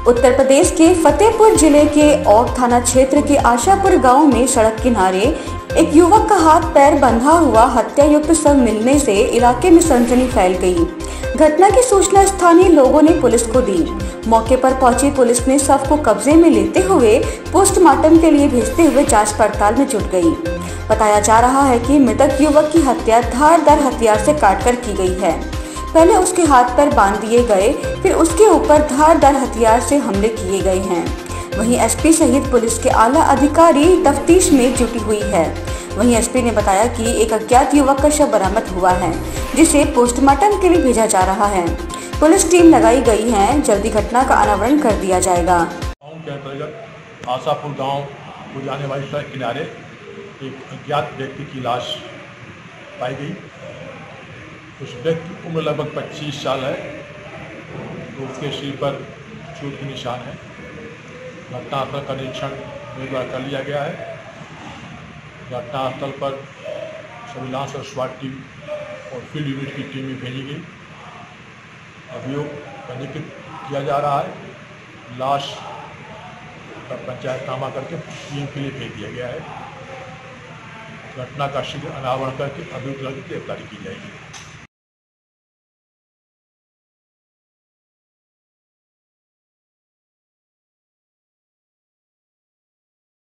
उत्तर प्रदेश के फतेहपुर जिले के औक थाना क्षेत्र के आशापुर गांव में सड़क किनारे एक युवक का हाथ पैर बंधा हुआ हत्या युक्त शव मिलने से इलाके में सनसनी फैल गई। घटना की सूचना स्थानीय लोगों ने पुलिस को दी। मौके पर पहुंची पुलिस ने शव को कब्जे में लेते हुए पोस्टमार्टम के लिए भेजते हुए जांच पड़ताल में जुट गई। बताया जा रहा है कि मृतक युवक की हत्या धारदार हथियार से काटकर की गई है। पहले उसके हाथ पैर बांध दिए गए, फिर उसके ऊपर धारदार हथियार से हमले किए गए हैं। वहीं एसपी सहित पुलिस के आला अधिकारी तफ्तीश में जुटी हुई है। वहीं एसपी ने बताया कि एक अज्ञात युवक का शव बरामद हुआ है, जिसे पोस्टमार्टम के लिए भेजा जा रहा है। पुलिस टीम लगाई गई है, जल्दी घटना का अनावरण कर दिया जाएगा। गाँव के अंतर्गत आशापुर गाँव को जाने वाली सड़क किनारे एक अज्ञात व्यक्ति की लाश पाई गई। उस व्यक्ति की उम्र लगभग 25 साल है। तो उसके शरीर पर चोट के निशान है। घटनास्थल का निरीक्षण मेरे द्वारा कर लिया गया है। घटनास्थल पर सर्विलांस और स्वाट टीम और फील्ड यूनिट की टीमें भेजी गई। अभियोग पंजीकृत किया जा रहा है। लाश का पंचायतनामा करके पीएम के लिए भेज दिया गया है। घटना का शीघ्र अनावरण करके अभियुक्त की गिरफ्तारी की जाएगी।